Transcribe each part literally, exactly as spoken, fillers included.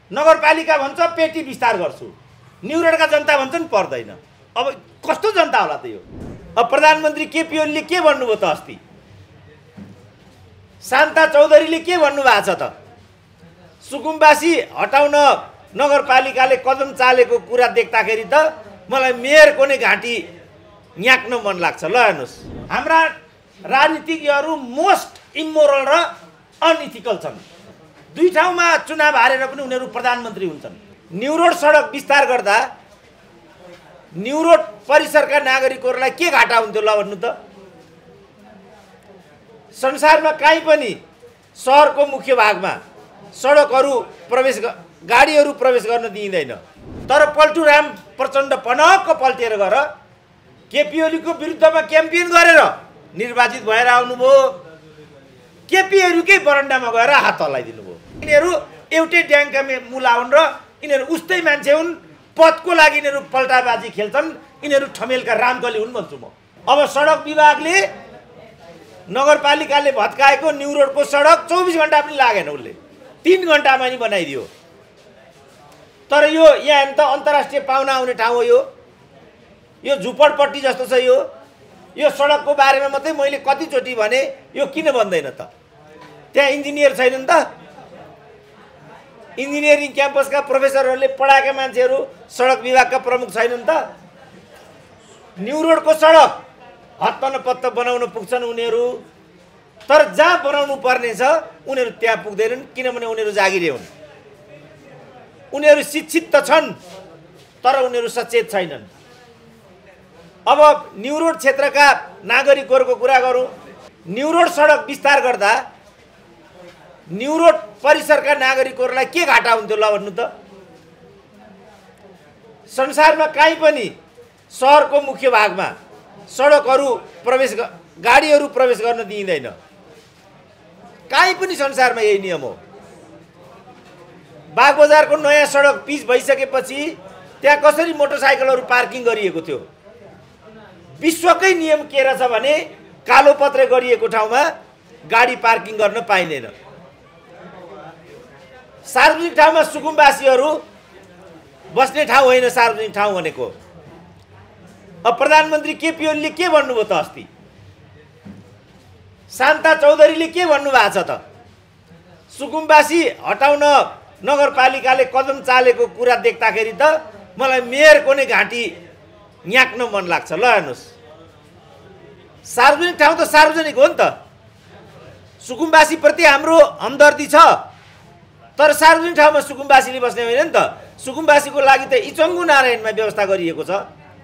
नगरपालिका भन्छ पेटी विस्तार गर्छु, न्युरोडका जनता भन्छन् पर्दैन। अब कस्तो जनता होला त यो? अब प्रधानमन्त्री केपी ओलीले के भन्नुभयो त अस्ति? शान्ता चौधरीले के भन्नुभएको छ त? सुकुम्बासी हटाउन नगरपालिकाले कदम चालेको कुरा देख्दाखेरि त मलाई मेयरको नै घाँटी न्याक्न मन लाग्छ। ल हेर्नुहोस्, हाम्रा राजनीतिज्ञहरू मोस्ट इमोरल र अनइथिकल छन्। दुई ठाउँमा चुनाव हारेर पनि उनीहरू प्रधानमन्त्री हुन्छन्। न्युरोड सडक विस्तार गर्दा न्युरोड परिसरका नागरिकहरूलाई के घाटा हुन्थ्यो ल भन्नु त? संसारमा कहीँ पनि सहरको मुख्य भागमा सडकहरू प्रवेश गाडीहरू प्रवेश गर्न दिइँदैन। तर पल्टुराम प्रचण्ड पनक्क पल्टेर गएर केपी ओलीको विरुद्धमा क्याम्पेन गरेर निर्वाचित भएर आउनुभयो। केपी ओलीकै बरन्डामा गएर हात हल्लाइदिनु भयो। यिनीहरू एउटै ड्याङका मुला हुन् र यिनीहरू उस्तै मान्छे हुन्। पदको लागि यिनीहरू पल्टाबाजी खेल्छन्। यिनीहरू ठमेलका रामकली हुन् भन्छु म। अब सडक विभागले नगरपालिकाले भत्काएको न्युरोडको सडक चौबिस घन्टा पनि लागेन, उसले तीन घन्टामा नि बनाइदियो। तर यो यहाँ त अन्तर्राष्ट्रिय पाहुना आउने ठाउँ हो। यो यो झुपडपट्टी जस्तो छ। यो यो सडकको बारेमा मात्रै मैले कतिचोटि भने, यो किन भन्दैन त? त्यहाँ इन्जिनियर छैनन् त? इन्जिनियरिङ क्याम्पसका प्रोफेसरहरूले पढाएका मान्छेहरू सडक विभागका प्रमुख छैनन् त? न्युरोडको सडक हत्त नपत्त बनाउन पुग्छन् उनीहरू, तर जहाँ बनाउनु पर्ने छ उनीहरू त्यहाँ पुग्दैनन्, किनभने उनीहरू जागिरे हुन्। उनीहरू शिक्षित त छन् तर उनीहरू सचेत छैनन्। अब न्युरोड क्षेत्रका नागरिकहरूको कुरा गरौँ। न्युरोड सडक विस्तार गर्दा न्युरोड परिसरका नागरिकहरूलाई के घाटा हुन्थ्यो ल भन्नु त? संसारमा कहीँ पनि सहरको मुख्य भागमा सडकहरू प्रवेश गाडीहरू प्रवेश गर्न दिइँदैन। कहीँ पनि संसारमा यही नियम हो। बागबजारको नयाँ सडक पिच भइसकेपछि त्यहाँ कसरी मोटरसाइकलहरू पार्किङ गरिएको थियो? विश्वकै नियम के रहेछ भने कालोपत्रे गरिएको ठाउँमा गाडी पार्किङ गर्न पाइँदैन। सार्वजनिक ठाउँमा सुकुम्बासीहरू बस्ने ठाउँ होइन सार्वजनिक ठाउँ भनेको। अब प्रधानमन्त्री केपी ओलीले के भन्नुभयो त अस्ति? शान्ता चौधरीले के भन्नुभएको छ त? सुकुम्बासी हटाउन नगरपालिकाले कदम चालेको कुरा देख्दाखेरि त मलाई मेयरको नै घाँटी न्याक्न मन लाग्छ। ल हेर्नुहोस्, सार्वजनिक ठाउँ त सार्वजनिक हो नि त। सुकुम्बासीप्रति हाम्रो हमदर्दी छ, तर सार्वजनिक ठाउँमा सुकुम्बासीले बस्ने होइन नि त। सुकुम्बासीको लागि त इचङ्गु नारायणमा व्यवस्था गरिएको छ।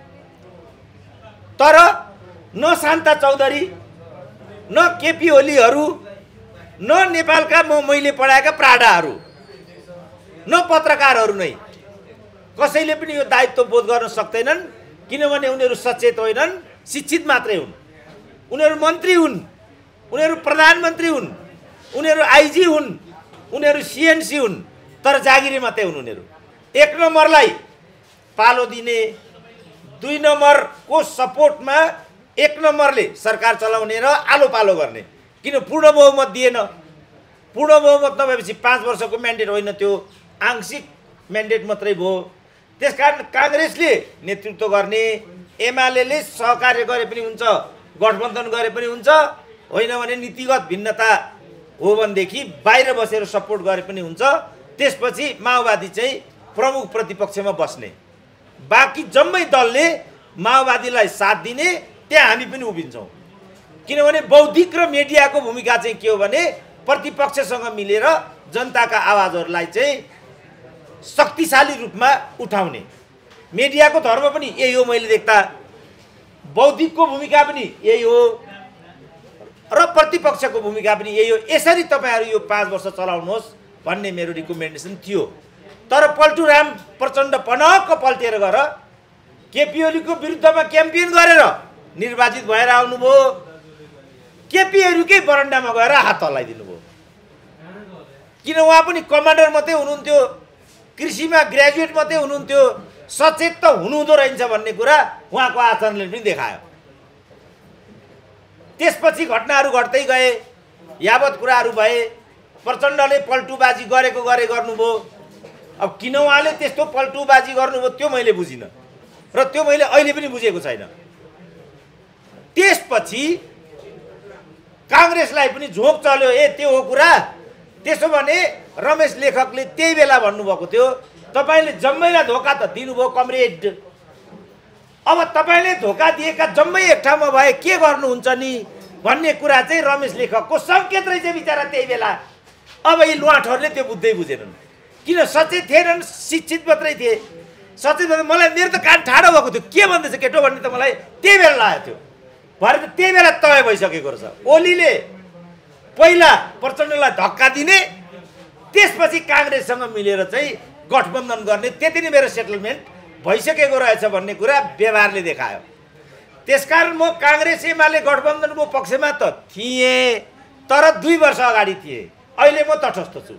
तर न शान्ता चौधरी, न केपी ओलीहरू, न नेपालका म मैले पढाएका प्राडाहरू, न पत्रकारहरू नै कसैले पनि यो दायित्व बोध गर्न सक्दैनन्, किनभने उनीहरू सचेत होइनन्, शिक्षित मात्रै हुन्। उनीहरू मन्त्री हुन्, उनीहरू प्रधानमन्त्री हुन्, उनीहरू आइजी हुन्, उनीहरू सिएनसी हुन्, तर जागिरे मात्रै हुन्। उनीहरू एक नम्बरलाई पालो दिने, दुई नम्बरको सपोर्टमा एक नम्बरले सरकार चलाउने र आलो पालो गर्ने। किन पूर्ण बहुमत दिएन? पूर्ण बहुमत नभएपछि पाँच वर्षको म्यान्डेट होइन, त्यो आंशिक म्यान्डेट मात्रै भयो। त्यसकारण काङ्ग्रेसले नेतृत्व गर्ने, एमाले सहकार्य गरे पनि हुन्छ, गठबन्धन गरे पनि हुन्छ, होइन भने नीतिगत भिन्नता हो भनेदेखि बाहिर बसेर सपोर्ट गरे पनि हुन्छ। त्यसपछि माओवादी चाहिँ प्रमुख प्रतिपक्षमा बस्ने, बाँकी जम्मै दलले माओवादीलाई साथ दिने, त्यहाँ हामी पनि उभिन्छौँ। किनभने बौद्धिक र मिडियाको भूमिका चाहिँ के हो भने प्रतिपक्षसँग मिलेर जनताका आवाजहरूलाई चाहिँ शक्तिशाली रूपमा उठाउने। मिडियाको धर्म पनि यही हो मैले देख्दा, बौद्धिकको भूमिका पनि यही हो र प्रतिपक्षको भूमिका पनि यही हो। यसरी तपाईँहरू यो पाँच वर्ष चलाउनुहोस् भन्ने मेरो रिकमेन्डेसन थियो। तर पल्टुराम प्रचण्ड पनक्क पल्टेर गएर केपी ओलीको विरुद्धमा क्याम्पेन गरेर निर्वाचित भएर आउनुभयो। केपी ओलीकै बरन्डामा गएर हात हल्लाइदिनु भयो। किन उहाँ पनि कमान्डर मात्रै हुनुहुन्थ्यो, कृषिमा ग्रेजुएट मात्रै हुनुहुन्थ्यो, सचेत त हुनुहुँदो रहेछ भन्ने कुरा उहाँको आचरणले पनि देखायो। त्यसपछि घटनाहरू घट्दै गए, यावत कुराहरू भए। प्रचण्डले पल्टुबाजी गरेको गरे गर्नुभयो, अब किन उहाँले त्यस्तो पल्टुबाजी गर्नुभयो त्यो मैले बुझिनँ र त्यो मैले अहिले पनि बुझेको छैन। त्यसपछि काङ्ग्रेसलाई पनि झोक चल्यो, ए त्यो हो कुरा। त्यसो भने रमेश लेखकले त्यही बेला भन्नुभएको थियो, तपाईँले जम्मैलाई धोका त दिनुभयो कमरेड, अब तपाईँले धोका दिएका जम्मै एक ठाउँमा भए के गर्नुहुन्छ नि भन्ने कुरा चाहिँ रमेश लेखकको सङ्केत रहेछ बिचरा त्यही बेला। अब यी लुवाठहरूले त्यो बुझ्दै बुझेनन्, किन सचेत थिएनन्, शिक्षित मात्रै थिए। सचेत भन्दा मलाई मेरो त कान ठाडो भएको थियो, के भन्दैछ केटो भन्ने त मलाई त्यही बेला लागेको थियो। भरे त त्यही बेला तय भइसकेको रहेछ। ओलीले पहिला प्रचण्डलाई धक्का दिने, त्यसपछि काङ्ग्रेससँग मिलेर चाहिँ गठबन्धन गर्ने, त्यति नै मेरो सेटलमेन्ट भइसकेको रहेछ भन्ने कुरा व्यवहारले देखायो। त्यसकारण म काङ्ग्रेस एमाले गठबन्धनको पक्षमा त थिएँ, तर दुई वर्ष अगाडि थिएँ। अहिले म तटस्थ छु।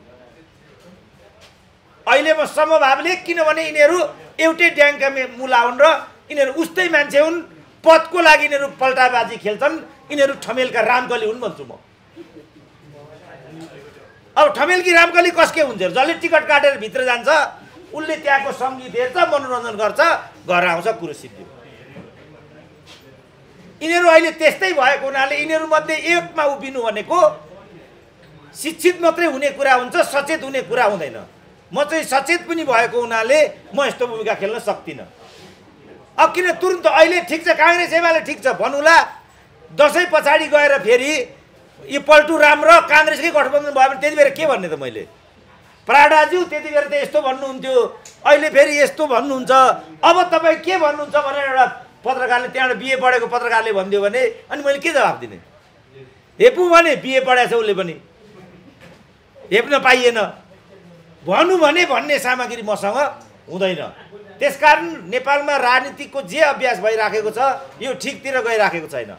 अहिले म समभावले, किनभने यिनीहरू एउटै ड्याङका मुला हुन् र यिनीहरू उस्तै मान्छे हुन्, पदको लागि यिनीहरू पल्टाबाजी खेल्छन्, यिनीहरू ठमेलका रामकली हुन् भन्छु म। अब ठमेलकी रामकली कसके हुन्छ, जसले टिकट काटेर भित्र जान्छ, उसले त्यहाँको सङ्गीत हेर्छ, मनोरञ्जन गर्छ, घर आउँछ, कुरो सिद्धियो। यिनीहरू अहिले त्यस्तै भएको हुनाले यिनीहरूमध्ये एकमा उभिनु भनेको शिक्षित मात्रै हुने कुरा हुन्छ, सचेत हुने कुरा हुँदैन। म चाहिँ सचेत पनि भएको हुनाले म यस्तो भूमिका खेल्न सक्दिनँ। अब किन तुरुन्त अहिले ठिक छ काङ्ग्रेस एमाले ठिक छ भन्नुला, दसैँ पछाडि गएर फेरि यो पल्टु राम र काङ्ग्रेसकै गठबन्धन भयो भने त्यति बेर के भन्ने त मैले? प्राडाज्यू त्यति बेर त यस्तो भन्नुहुन्थ्यो, अहिले फेरि यस्तो भन्नुहुन्छ, अब तपाईँ के भन्नुहुन्छ भनेर एउटा पत्रकारले, त्यहाँबाट बिए पढेको पत्रकारले भनिदियो भने अनि मैले के जवाफ दिने? हेपु भने बिए पढाएको छ उसले पनि, हेप्न पाइएन भनौँ भने भन्ने सामग्री मसँग हुँदैन। त्यसकारण नेपालमा राजनीतिको जे अभ्यास भइराखेको छ यो ठिकतिर गइराखेको छैन।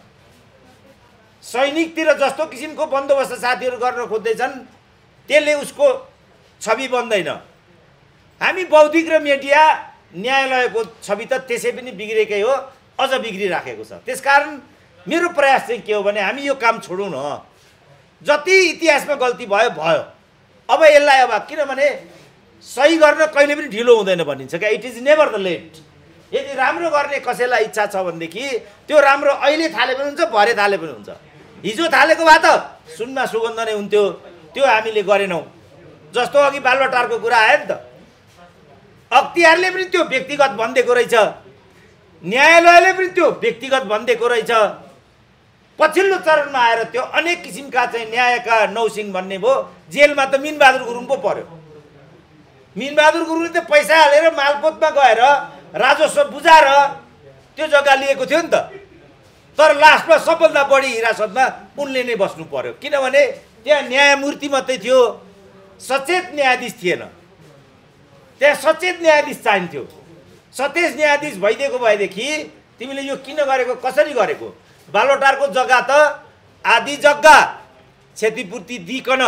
सैनिकतिर जस्तो किसिमको बन्दोबस्त साथीहरू गर्न खोज्दैछन् त्यसले उसको छवि बन्दैन। हामी बौद्धिक र मिडिया न्यायालयको छवि त त्यसै पनि बिग्रेकै हो, अझ बिग्रिराखेको छ। त्यसकारण मेरो प्रयास चाहिँ के हो भने हामी यो काम छोडौँ न। जति इतिहासमा गल्ती भयो भयो, अब यसलाई अब किनभने सही गर्न कहिले पनि ढिलो हुँदैन भनिन्छ क्या, it is never the late. यदि राम्रो गर्ने कसैलाई इच्छा छ भनेदेखि त्यो राम्रो अहिले थाले पनि हुन्छ, भरे थाले पनि हुन्छ। हिजो थालेको भए त सुनमा सुगन्ध नै हुन्थ्यो, त्यो हामीले गरेनौँ। जस्तो अघि बालुवाटारको कुरा आयो नि त, अख्तियारले पनि त्यो व्यक्तिगत भनिदिएको रहेछ, न्यायालयले पनि त्यो व्यक्तिगत भनिदिएको रहेछ। पछिल्लो चरणमा आएर त्यो अनेक किसिमका चाहिँ न्यायका नौसिंह भन्ने भयो, जेलमा त मिनबहादुर गुरुङ पो पर्यो। मिनबहादुर गुरुङले त पैसा हालेर मालपोतमा गएर राजस्व बुझाएर त्यो जग्गा लिएको थियो नि त, तर लास्टमा सबभन्दा बढी हिरासतमा उनले नै बस्नु पर्यो, किनभने त्यहाँ न्यायमूर्ति मात्रै थियो, सचेत न्यायाधीश थिएन। त्यहाँ सचेत न्यायाधीश चाहिन्थ्यो। सचेत न्यायाधीश भइदिएको भएदेखि तिमीले यो किन गरेको, कसरी गरेको? बालुवाटारको जग्गा त आधी जग्गा क्षतिपूर्ति दिइकन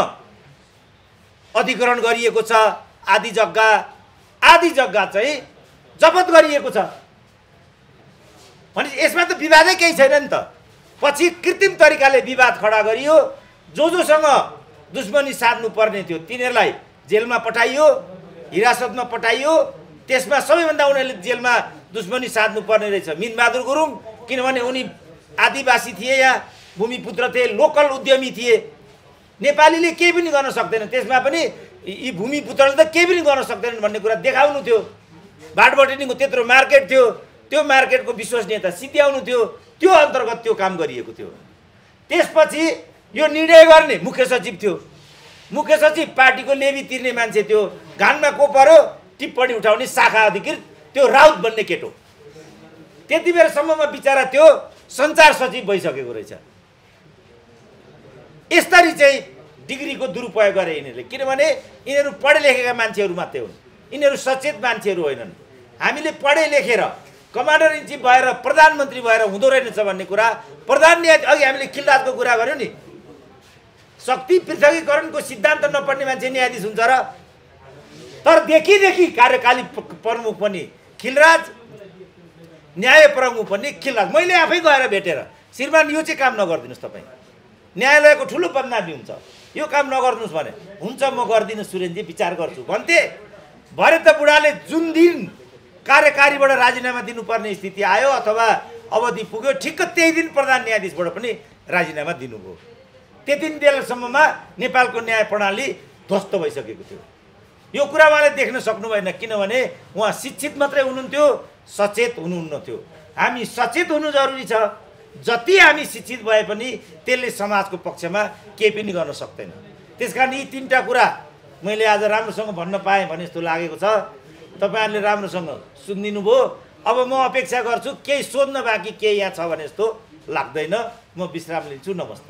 अधिग्रहण गरिएको छ, आधी जग्गा आधी जग्गा चाहिँ जफत गरिएको छ। भने यसमा त विवादै केही छैन नि त। पछि कृत्रिम तरिकाले विवाद खडा गरियो, जो जोसँग दुश्मनी साध्नु पर्ने थियो तिनीहरूलाई जेलमा पठाइयो, हिरासतमा पठाइयो। त्यसमा सबैभन्दा उनीहरूले जेलमा दुश्मनी साध्नु पर्ने रहेछ मिनबहादुर गुरुङ, किनभने उनी आदिवासी थिए, यहाँ भूमिपुत्र थिए, लोकल उद्यमी थिए। नेपालीले केही पनि गर्न सक्दैन, त्यसमा पनि यी भूमिपुत्रले त केही पनि गर्न सक्दैनन् भन्ने कुरा देखाउनु थियो। बाटबटेनीको त्यत्रो मार्केट थियो, त्यो मार्केटको विश्वसनीयता सिद्ध्याउनु थियो, त्यो अन्तर्गत त्यो काम गरिएको थियो। त्यसपछि यो निर्णय गर्ने मुख्य सचिव थियो। मुख्य सचिव पार्टीको लेबी तिर्ने मान्छे थियो, घानमा को पर्यो टिप्पणी उठाउने शाखा अधिकृत त्यो राउत भन्ने केटो। त्यति बेलासम्ममा बिचरा त्यो सञ्चार सचिव भइसकेको रहेछ। यसरी चाहिँ डिग्रीको दुरुपयोग गरे यिनीहरूले, किनभने यिनीहरू पढे लेखेका मान्छेहरू मात्रै हुन्, यिनीहरू सचेत मान्छेहरू होइनन्। हामीले पढे लेखेर कमान्डर इन चिफ भएर प्रधानमन्त्री भएर हुँदो रहेनछ भन्ने कुरा प्रधान न्यायाधीश, अघि हामीले खिलराजको कुरा गर्यौँ नि, शक्ति पृथकीकरणको सिद्धान्त नपढ्ने मान्छे न्यायाधीश हुन्छ र? तर देखिदेखि कार्यकाली प्रमुख पनि खिलराज, न्याय प्रमुख पनि खिलराज। मैले आफै गएर भेटेर, श्रीमान यो चाहिँ काम नगरिदिनुहोस्, तपाईँ न्यायालयको ठुलो बदनामी हुन्छ, यो काम नगर्नुहोस् भने। हुन्छ म गर्दिनँ सुरेनजी, विचार गर्छु भन्थे। भरे त बुढाले जुन दिन कार्यकारीबाट राजीनामा दिनुपर्ने स्थिति आयो अथवा अवधि पुग्यो ठिक्क त्यही दिन प्रधान न्यायाधीशबाट पनि राजीनामा दिनुभयो। त्यति बेलासम्ममा नेपालको न्याय प्रणाली ध्वस्त भइसकेको थियो। यो कुरा उहाँले देख्न सक्नु भएन किनभने उहाँ शिक्षित मात्रै हुनुहुन्थ्यो, सचेत हुनुहुन्न थियो। हामी सचेत हुनु जरुरी छ। जति हामी शिक्षित भए पनि त्यसले समाजको पक्षमा केही पनि गर्न सक्दैन। त्यसकारण यी तीनटा कुरा मैले आज राम्रोसँग भन्न पाएँ भने जस्तो लागेको छ। तपाईहरुले राम्रोसँग सुनिदिनु भयो। अब म अपेक्षा गर्छु केही सोध्न बाँकी केही यहाँ छ भने जस्तो लाग्दैन। म विश्राम लिन्छु। नमस्ते।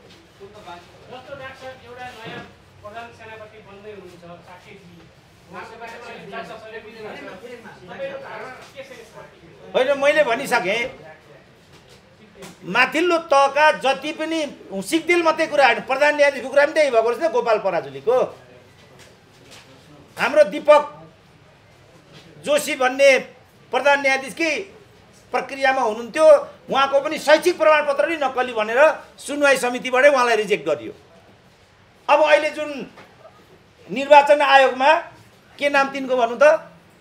होइन, मैले भनिसकेँ माथिल्लो तहका जति पनि सिक्देल मात्रै कुरा होइन, प्रधान न्यायाधीशको कुरा पनि त्यही भएको रहेछ न। गोपाल पराजुलीको हाम्रो दीपक जोशी भन्ने प्रधान न्यायाधीशकै प्रक्रियामा हुनुहुन्थ्यो। उहाँको पनि शैक्षिक प्रमाणपत्र नै नक्कली भनेर सुनवाई समितिबाटै उहाँलाई रिजेक्ट गरियो। अब अहिले जुन निर्वाचन आयोगमा के नाम तिनको भन्नु त,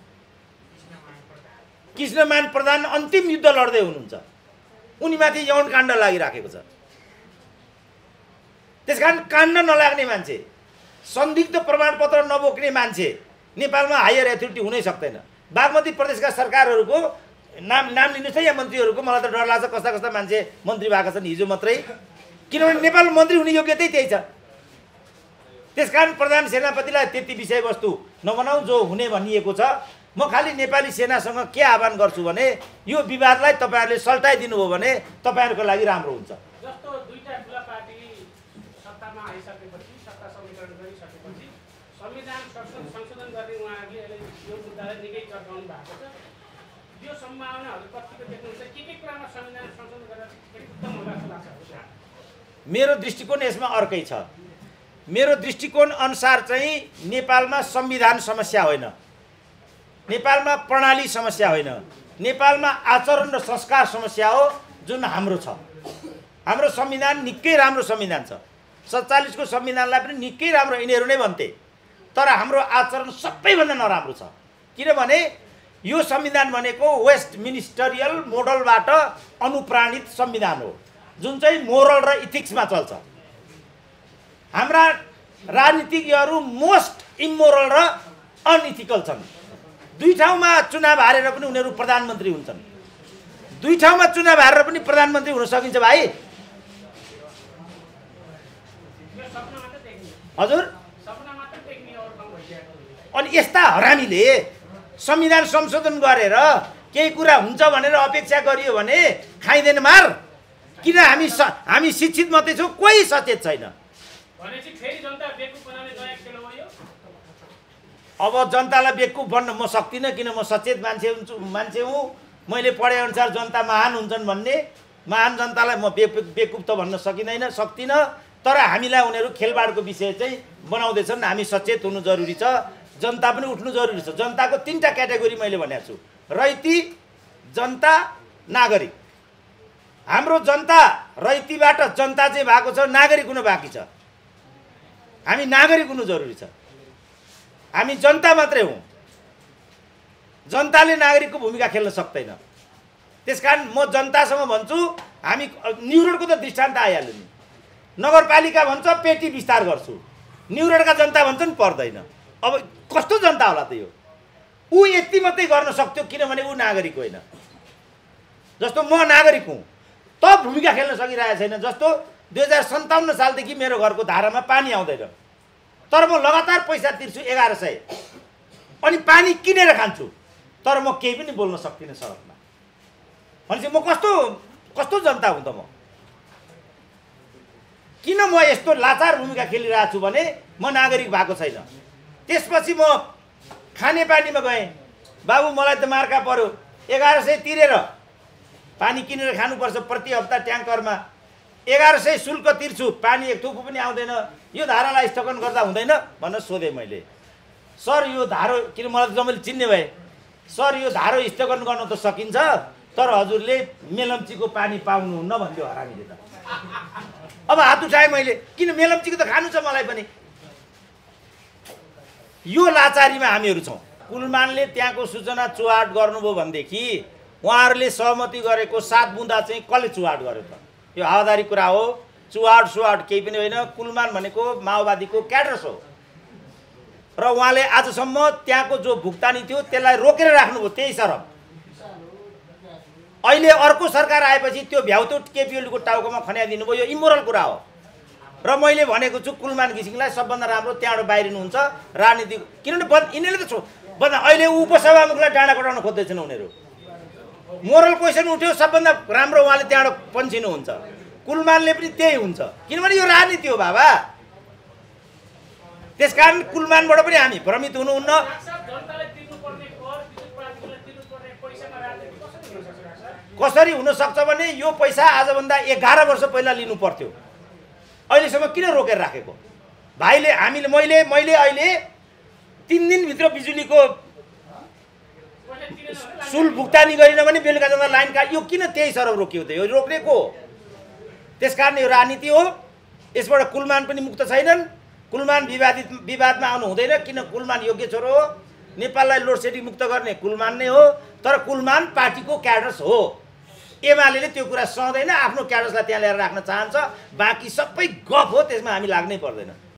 कृष्णमान प्रधान अन्तिम युद्ध लड्दै हुनुहुन्छ। उनीमाथि यौन काण्ड लागिराखेको छ। त्यसकारण काण्ड नलाग्ने मान्छे, संदिग्ध प्रमाणपत्र नबोक्ने मान्छे नेपालमा हायर अथोरिटी हुनै सक्दैन। बागमती प्रदेशका सरकारहरूको नाम नाम लिनुहोस् है, या मन्त्रीहरूको। मलाई त डर लाग्छ कस्ता कस्ता मान्छे मन्त्री भएका छन् हिजो मात्रै, किनभने नेपाल मन्त्री हुने योग्यतै त्यही छ। त्यसकारण प्रधान सेनापतिलाई त्यति विषयवस्तु नबनाऊ जो हुने भनिएको छ। म खालि नेपाली सेनासँग के आह्वान गर्छु भने यो विवादलाई तपाईहरुले सल्टाइदिनु भयो भने तपाईहरुको लागि राम्रो हुन्छ। जस्तो दुईटा ठुला पार्टी सत्तामा आइसकेपछि, सत्ता समीकरण गरिसकेपछि संविधान संशोधन गर्ने उहाँहरूले यो मुद्दालाई निकै चर्काउनु भएको छ। यो सम्भावनाहरू कतिको देख्नुहुन्छ? के के कुरामा संविधान संशोधन गरेर एकदम होला जस्तो लाग्छ? मेरो दृष्टिकोण यसमा अर्कै छ। मेरो दृष्टिकोण अनुसार चाहिँ नेपालमा संविधान समस्या होइन, नेपालमा प्रणाली समस्या होइन, नेपालमा आचरण र संस्कार समस्या हो जुन हाम्रो छ। हाम्रो संविधान निकै राम्रो संविधान छ। सत्तालीसको संविधानलाई पनि निकै राम्रो यिनीहरू नै भन्थे, तर हाम्रो आचरण सबैभन्दा नराम्रो छ। किनभने यो संविधान भनेको वेस्ट मिनिस्टरियल मोडलबाट अनुप्राणित संविधान हो जुन चाहिँ मोरल र इथिक्समा चल्छ। हाम्रा राजनीतिज्ञहरू मोस्ट इमोरल र अनइथिकल छन्। दुई ठाउँमा चुनाव हारेर पनि उनीहरू प्रधानमन्त्री हुन्छन्। दुई ठाउँमा चुनाव हारेर पनि प्रधानमन्त्री हुन सकिन्छ भाइ? हजुर। अनि यस्ता हरामीले संविधान संशोधन गरेर केही कुरा हुन्छ भनेर अपेक्षा गरियो भने खाइँदैन मार। किन हामी हामी शिक्षित मात्रै छौँ, कोही सचेत छैन। अब जनतालाई बेवकुफ भन्न म सक्दिनँ, किन म सचेत मान्छे हुन्छु मान्छे हुँ। मैले पढे अनुसार जनता महान हुन्छन् भन्ने, महान जनतालाई म बेवकुफ त भन्न सकिँदैन सक्दिनँ। तर हामीलाई उनीहरू खेलबाडको विषय चाहिँ बनाउँदैछन्। हामी सचेत हुनु जरुरी छ, जनता पनि उठ्नु जरुरी छ। जनताको तीनटा क्याटेगोरी मैले भनेको छु, रैती, जनता, नागरिक। हाम्रो जनता रैतीबाट जनता चाहिँ भएको छ, नागरिक हुनु बाँकी छ। हामी नागरिक हुनु जरुरी छ। हामी जनता मात्रै हौँ, जनताले नागरिकको भूमिका खेल्न सक्दैन। त्यसकारण म जनतासँग भन्छु, हामी न्युरोडको त दृष्टान्त आइहाल्यो नि। नगरपालिका भन्छ पेटी विस्तार गर्छु, न्युरोडका जनता भन्छन् पर्दैन। अब कस्तो जनता होला त यो? ऊ यति मात्रै गर्न सक्थ्यो किनभने ऊ नागरिक होइन। जस्तो म नागरिक हुँ त भूमिका खेल्न सकिरहेको छैन। जस्तो दुई हजार सन्ताउन्न सालदेखि मेरो घरको धारामा पानी आउँदैन, तर म लगातार पैसा तिर्छु एघार सय, अनि पानी किनेर खान्छु, तर म केही पनि बोल्न सक्दिनँ सडकमा। भनेपछि म कस्तो कस्तो जनता हुँ त म? किन म यस्तो लाचार भूमिका खेलिरहेको छु भने म नागरिक भएको छैन। त्यसपछि म खानेपानीमा गएँ, बाबु मलाई त मार्का पर्यो, एघार सय तिरेर पानी किनेर खानुपर्छ प्रति हप्ता ट्याङ्करमा, एघार सय शुल्क तिर्छु, पानी एक थोपो पनि आउँदैन, यो धारालाई स्थगन गर्दा हुँदैन भनेर सोधेँ मैले। सर यो धारो, किन मलाई जम्मैले चिन्ने भए, सर यो धारो स्थगन गर्न त सकिन्छ, तर हजुरले मेलम्चीको पानी पाउनुहुन्न भन्थ्यो हरामीले त। अब हात उठाएँ मैले, किन मेलम्चीको त खानु छ मलाई पनि। यो लाचारीमा हामीहरू छौँ। कुलमानले त्यहाँको सूचना चुहाट गर्नुभयो भनेदेखि उहाँहरूले सहमति गरेको सात बुँदा चाहिँ कसले चुहाट गर्यो त? यो हावादारी कुरा हो। चुहाट सुहाट केही पनि होइन। कुलमान भनेको माओवादीको क्याडर्स हो र उहाँले आजसम्म त्यहाँको जो भुक्तानी थियो त्यसलाई रोकेर राख्नुभयो त्यही सरब। अहिले अर्को सरकार आएपछि त्यो भ्याउतो केपी ओलीको टाउकोमा खन्याइदिनु भयो। यो इमोरल कुरा हो र मैले भनेको छु कुलमान घिसिङलाई सबभन्दा राम्रो त्यहाँबाट बाहिरिनुहुन्छ राजनीति। किनभने बन्द यिनीहरूले त छु बन्द अहिले उपसभामुखलाई डाँडा कटाउन खोज्दैछन् उनीहरू। मोरल क्वेसन उठ्यो सबभन्दा राम्रो उहाँले त्यहाँबाट पन्छिनुहुन्छ। कुलमानले पनि त्यही हुन्छ किनभने यो राजनीति हो बाबा। त्यसकारण कुलमानबाट पनि हामी भ्रमित हुनुहुन्न। कसरी हुन सक्छ भने यो पैसा आजभन्दा एघार वर्ष पहिला लिनु पर्थ्यो। अहिलेसम्म किन रोकेर राखेको? भाइले हामीले मैले मैले अहिले तिन दिनभित्र बिजुलीको शुल्क भुक्तानी गरिन भने बेलुका जाँदा लाइन काट। यो किन त्यही सरब रोकियो त? यो रोक्नेको हो। त्यसकारण यो राजनीति हो। यसबाट कुलमान पनि मुक्त छैनन्। कुलमान विवादित विवादमा आउनु हुँदैन किन कुलमान योग्य छोरो हो। नेपाललाई लोड सेडिङ मुक्त गर्ने कुलमान नै हो। तर कुलमान पार्टीको क्याडर्स हो। एमाले त्यो कुरा सहँदैन। आफ्नो क्याडर्सलाई त्यहाँ ल्याएर राख्न चाहन्छ। बाँकी सबै गफ हो। त्यसमा हामी लाग्नै पर्दैन।